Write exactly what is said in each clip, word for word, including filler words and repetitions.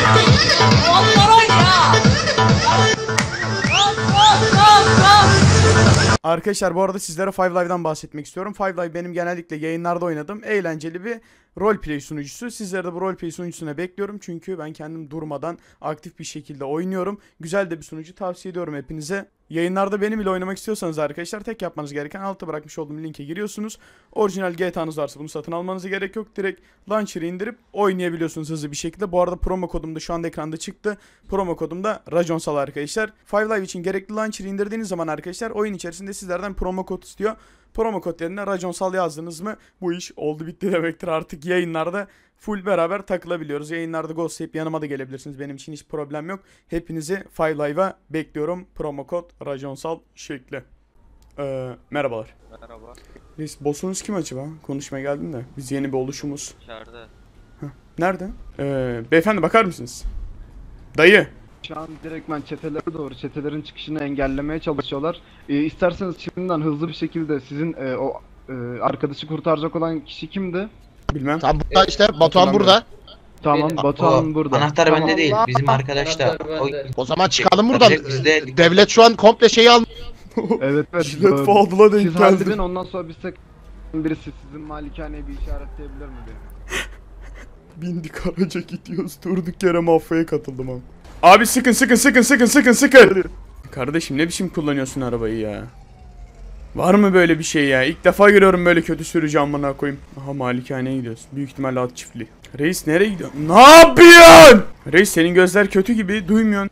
Arkadaşlar bu arada sizlere Five Live'dan bahsetmek istiyorum. Five Live benim genellikle yayınlarda oynadığım eğlenceli bir roleplay sunucusu. Sizleri de bu roleplay sunucusuna bekliyorum. Çünkü ben kendim durmadan aktif bir şekilde oynuyorum. Güzel de bir sunucu, tavsiye ediyorum hepinize. Yayınlarda benim ile oynamak istiyorsanız arkadaşlar tek yapmanız gereken altta bırakmış olduğum linke giriyorsunuz. Orijinal G T A'nız varsa bunu satın almanıza gerek yok. Direkt launcher'ı indirip oynayabiliyorsunuz hızlı bir şekilde. Bu arada promo kodum da şu anda ekranda çıktı. Promo kodum da Rajonsal arkadaşlar. Five Live için gerekli launcher'ı indirdiğiniz zaman arkadaşlar oyun içerisinde sizlerden promo kod istiyor. Promo kod yerine Rajonsal yazdınız mı bu iş oldu bitti demektir. Artık yayınlarda full beraber takılabiliyoruz. Yayınlarda ghostlayıp yanıma da gelebilirsiniz. Benim için hiç problem yok. Hepinizi Five Live'a bekliyorum. Promo kod Rajonsal şekli. Ee, merhabalar. Merhaba. Biz boss'unuz kim acaba? Konuşmaya geldim de. Biz yeni bir oluşumuz. İçeride. Heh, nerede? Ee, beyefendi bakar mısınız? Dayı. Şu an direktmen çetelere doğru, çetelerin çıkışını engellemeye çalışıyorlar. Ee, isterseniz şimdiden hızlı bir şekilde sizin e, o e, arkadaşı kurtaracak olan kişi kimdi? Bilmem. Tam burada işte Batuhan burada. Tamam, Benim. Batuhan O, burada. Anahtar Tamam. bende değil, bizim arkadaş da. Anahtar O, bende. O zaman çıkalım buradan. Bizde- Devlet şu an komple şeyi al. Evet, evet. Jilet Ee, Fadıl'a denk Siz geldi. halledin, ondan sonra biz tek birisi sizin malikaneye bir işaretleyebilir mi benim? Bindik araca gidiyoruz. Durduk yere mafyaya katıldım abi. Abi sıkın sıkın sıkın sıkın sıkın sıkın. Kardeşim ne biçim kullanıyorsun arabayı ya? Var mı böyle bir şey ya? İlk defa görüyorum böyle kötü sürücü amına koyayım. Aha malikaneye gidiyoruz. Büyük ihtimalle at çiftliği. Reis nereye gidiyorsun? Ne yapıyorsun? Reis senin gözler kötü gibi duymuyorsun.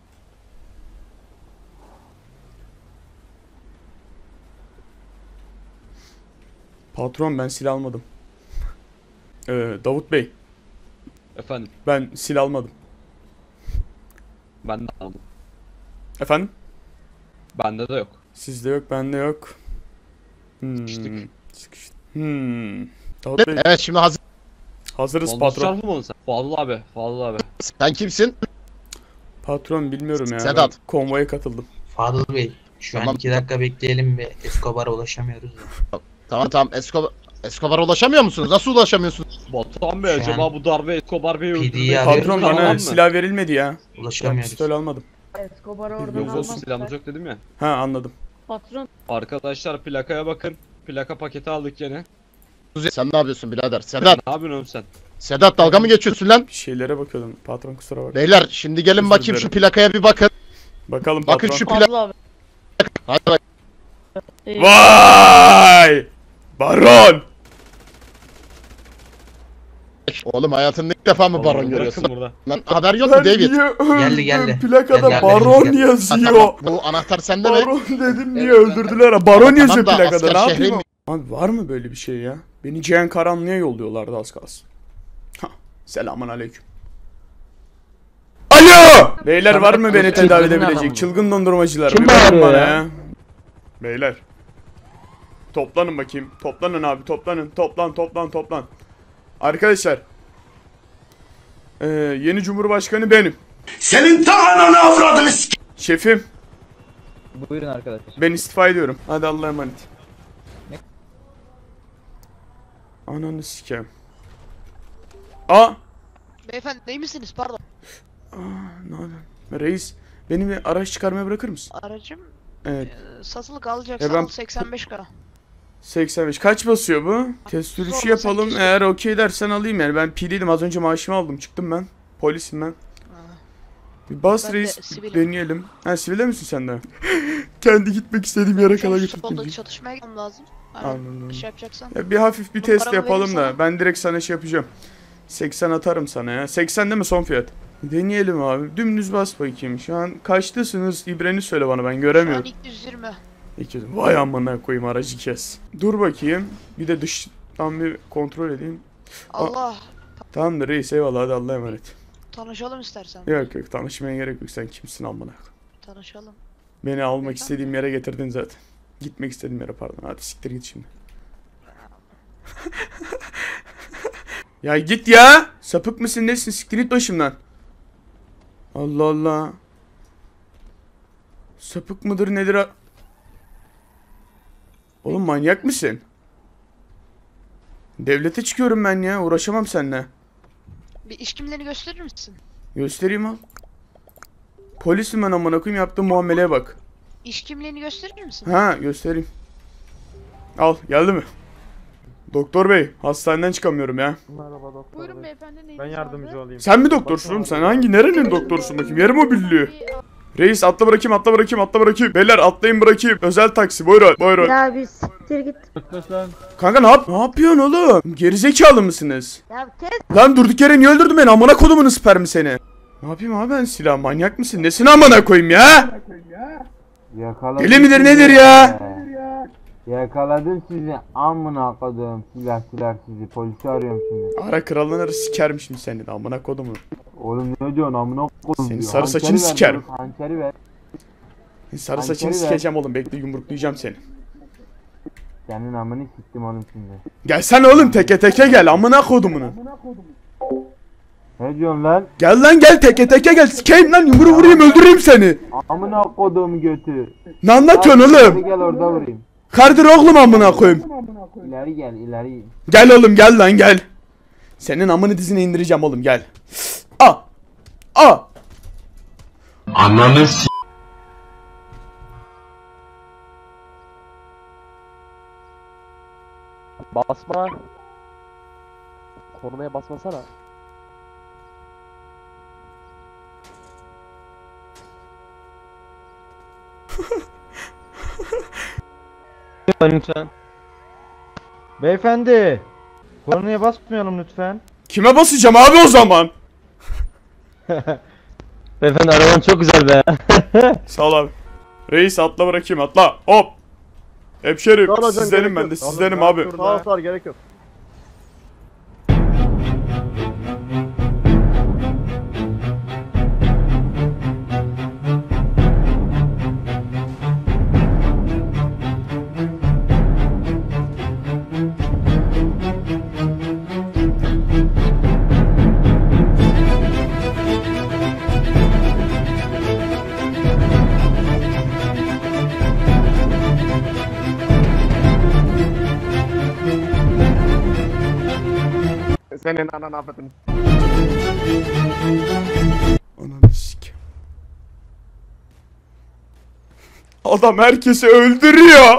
Patron ben silah almadım. Ee, Davut Bey Efendim, ben silah almadım. bende aldım. Efendim? Bende de yok. Sizde yok bende yok. Hmm. Sıkıştık. Sıkıştık. Hmm. Davut Bey Evet şimdi hazır. hazırız Olmuş patron. çarpı mı onu sen? Fadıl abi, Fadıl abi. Sen kimsin? Patron bilmiyorum ya. Sedat. Ben konvoya katıldım. Fadıl Bey, şu Tamam. an iki dakika bekleyelim ve Escobar'a ulaşamıyoruz da. Tamam tamam Escobar. Escobar'a ulaşamıyor musunuz? Nasıl ulaşamıyorsunuz? Batuhan Bey Şu acaba an bu darbe Escobar Bey'i P D'yi öldürmeye arıyoruz. Patron Tamam bana mı? silah verilmedi ya. Ben Ulaşamıyoruz. pistol almadım. Escobar'ı oradan Bilmiyoruz Olsun olsun. silahımız yok dedim ya. Ha anladım. Patron. Arkadaşlar plakaya bakın. Plaka paketi aldık gene. Sen ne yapıyorsun birader? Sedat. Ne yapıyorsun oğlum sen? Sedat dalga mı geçiyorsun lan? Bir şeylere bakıyordum. Patron kusura bakma. Beyler şimdi gelin Özür bakayım şu dilerim. plakaya bir bakın. Bakalım patron. Bakın şu plak. Fazla abi. Hadi bak. Ee, Vay! Baron! Oğlum hayatında ilk defa mı baron Bırakın görüyorsun? burada. Lan haber yok mu Ben David? niye öldüm? Geldi, geldi. Plakada Geldi, baron geldi. Ha, yazıyor. tamam, bu anahtar sende mi? Baron dedim niye öldürdüler ha? Baron Tamam yazıyor da plakada asker ne şehri yapayım? mi? Abi var mı böyle bir şey ya? Beni Cihan Karanlı'ya yolluyorlardı az kalsın. Ha, selamun aleyküm. Alo! Beyler var mı beni tedavi edebilecek? Çılgın dondurmacılar. Kim bir bakın bağırıyor bana ya? ya. Beyler. Toplanın bakayım. Toplanın abi toplanın. Toplan toplan toplan. Arkadaşlar. Ee, yeni Cumhurbaşkanı benim. Senin ta ananı avradını s***. Şefim. Buyurun arkadaşlar. Ben istifa ediyorum. Hadi Allah'a emanet. Ne? Ananı sikeyim. Aa! Beyefendi iyi misiniz? Pardon. Aa, ne haber? Reis, beni bir araç çıkarmaya bırakır mısın? Aracım Evet. e, satılık alacak E ben- al seksen beş K. seksen beş. Kaç basıyor bu? Test sürüşü Sorma, yapalım. sekiz. Eğer okey dersen alayım yani. Ben piliydim. Az önce maaşımı aldım. Çıktım ben. Polisim ben. Bir bas Ben de reis. sivilim. Deneyelim. Ha sivilde misin sen de? Kendi gitmek istediğim yere kadar Şu götürdüm. soldaki çatışmaya gitmem lazım. Aynen. Anladım. Bir şey yapacaksan. Ya bir hafif bir Bu test paramı yapalım verirsen da al. ben direkt sana şey yapacağım. seksen atarım sana ya. seksen değil mi son fiyat? Deneyelim abi. Dümdüz bas bakayım. Şu an kaçtasınız? İbreni söyle bana ben Şu an göremiyorum. iki yüz yirmi. İki. Vay amına koyayım aracı kes. Dur bakayım. Bir de dıştan bir kontrol edeyim. Allah. Tamamdır reis eyvallah hadi Allah'a emanet. Tanışalım istersen. Yok yok tanışmaya gerek yok sen kimsin amına koyayım. Tanışalım. Beni almak Neden? istediğim yere getirdin zaten. Gitmek istediğim yere pardon. Hadi siktir git şimdi. Ya git ya. Sapık mısın nesin? Siktir git başımdan. Allah Allah. Sapık mıdır nedir? ha- Oğlum manyak mısın? Devlete çıkıyorum ben ya. Uğraşamam seninle. Bir iş kimliğini gösterir misin? Göstereyim al. Polisim ben amına koyayım, yaptığım muameleye bak. İş kimliğini gösterir misin? Ha göstereyim. Al geldi mi? Doktor bey hastaneden çıkamıyorum ya. Buyurun beyefendi neyiniz Ben yardımcı vardı? olayım. Sen mi doktorsun oğlum? Sen hangi nerenin doktorsun bakayım? Yarı mı billiyor? Reis atla bırakayım atla bırakayım atla bırakayım. Beyler atlayın bırakayım. Özel taksi buyurun buyurun. Ya bir siktir git. Kanka ne yap ne yapıyorsun oğlum? Gerizekalı mısınız? Ya kes. Lan durduk yere niye öldürdün beni? Amına kodumun spermi seni. Ne yapayım abi ben silah? Manyak mısın? Nesini amına koyayım ya? Yakaladım Deli midir sizi. nedir ya? Yakaladım sizi. Amına kodum. Silah silah sizi. Polisi arıyorum şimdi. Ara kralını sikerim şimdi seni de amına kodumun. Oğlum ne diyorsun amına kodum Senin diyor. sarı Hançeri saçını ver sikerim. diyorum, Hançeri ver. Sarı Hançeri saçını ver. sikeceğim oğlum. Bekle yumruklayacağım seni. Senin amını siktim oğlum şimdi. Gelsene oğlum teke teke gel amına kodumunu. Ne diyorsun lan? Gel lan gel teke teke gel sikeyim lan yumruğu vurayım öldüreyim seni. Amına kodum götü. Ne anlatıyorsun Hadi oğlum? gel orada vurayım. Kardır oğlum amına koyayım. İleri gel ileri. Gel oğlum gel lan gel. Senin amını dizine indireceğim oğlum gel. A. A. Ananı s***. Basma. Kornaya basmasana. Lütfen. Beyefendi. Kornaya basmayalım lütfen. Kime basacağım abi o zaman? Beyefendi araban çok güzel be. Sağ ol abi. Reis atla bırakayım atla. Hop. Hemşerim sizlerim ben de sizlerim abi. Sağ ol sağ ol gerek yok. Senin ananı affedin. Ananı sikeyim. Adam herkesi öldürüyor.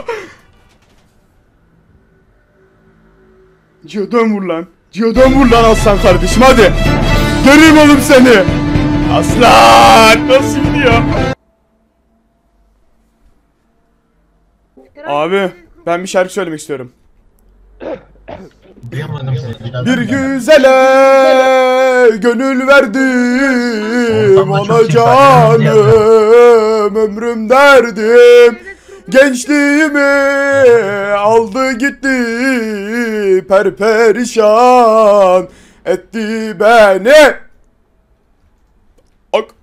Ciyo'dan vur lan. Ciyo'dan vur lan aslan kardeşim hadi. Göreyim oğlum seni. Aslan. Nasıl gidiyor? Abi ben bir şarkı söylemek istiyorum. Bir güzele gönül verdim, ona canım ömrüm derdim. Gençliğimi aldı gitti, perperişan etti beni. Ok.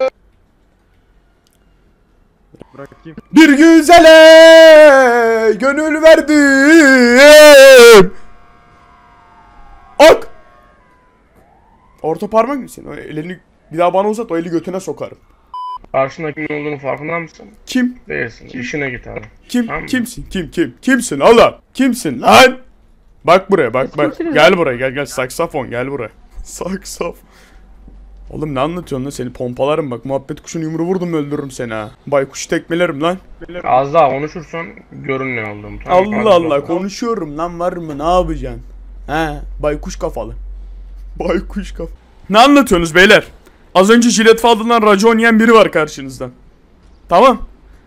Bırakayım. Bir güzele gönül verdim. Ok. Orta parmak mısın? O elini bir daha bana uzat, o eli götüne sokarım. Karşındaki kimin olduğunu farkında mısın? Kim? Değilsin. İşine git abi. Kim? Tamam mı? Kimsin? Kim? Kim? Kimsin oğlum? Kimsin lan? Bak buraya bak bak. Gel buraya gel gel. Saksafon gel buraya. Saksaf. Oğlum ne anlatıyorsun lan, seni pompalarım bak. Muhabbet kuşunu yumru vurdum öldürürüm seni ha. Baykuş tekmelerim lan. Az daha konuşursan görün ne olduğumu. Tamam mı? Allah Hadi Allah bakalım. konuşuyorum lan, var mı ne yapacaksın? He baykuş kafalı. Baykuş kafalı. Ne anlatıyorsunuz beyler? Az önce jilet faldından racon yiyen biri var karşınızda. Tamam.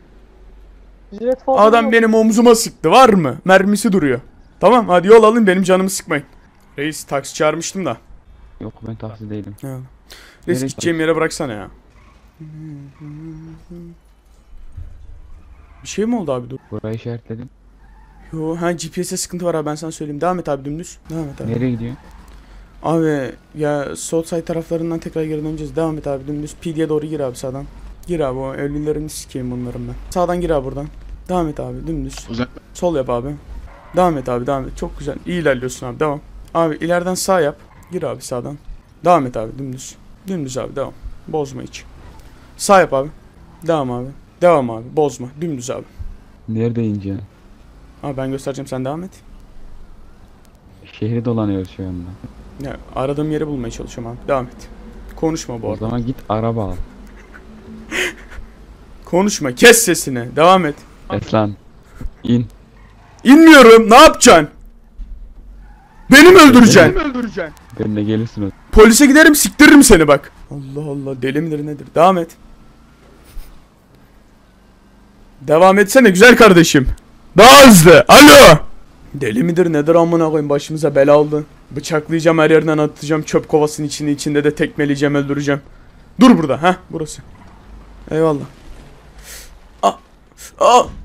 Adam benim omzuma sıktı, var mı? Mermisi duruyor. Tamam hadi yol alın, benim canımı sıkmayın. Reis taksi çağırmıştım da. Yok ben taksi değilim. Ya. Reis Nereye gideceğim yere bıraksana ya. Bir şey mi oldu abi, dur. Burayı işaretledim. Yo ha G P S'e sıkıntı var abi, ben sana söyleyeyim. Devam et abi dümdüz. Devam et abi. Nereye gidiyor? Abi ya Southside taraflarından tekrar geri döneceğiz. Devam et abi dümdüz. P D'ye doğru gir abi sağdan. Gir abi, o ölülerini sikeyim bunların ben. Sağdan gir abi buradan. Devam et abi dümdüz. Uzak. Sol yap abi. Devam et abi devam et. Çok güzel. İyi ilerliyorsun abi, devam. Abi ileriden sağ yap. Gir abi sağdan. Devam et abi dümdüz. Dümdüz abi devam. Bozma hiç. Sağ yap abi. Devam abi. Devam abi. Bozma. Dümdüz abi. Nerede ineceksin? Abi ben göstereceğim, sen devam et. Şehri dolanıyoruz şu anda. Ya aradığım yeri bulmaya çalışıyorum abi. Devam et. Konuşma bu O arada. zaman git araba al. Konuşma. Kes sesini. Devam et. Eslan. İn. İnmiyorum. Ne yapacaksın? Beni mi öldüreceksin? Benimle gelirsin o. Polise giderim siktiririm seni bak. Allah Allah deli midir nedir? Devam et. Devam etsene güzel kardeşim. Daha hızlı. Alo. Deli midir nedir amına koyayım başımıza bela oldu. Bıçaklayacağım her yerden atacağım çöp kovasının içini içinde de tekmeleyeceğim öldüreceğim. Dur burada ha burası. Eyvallah. Aa, aa.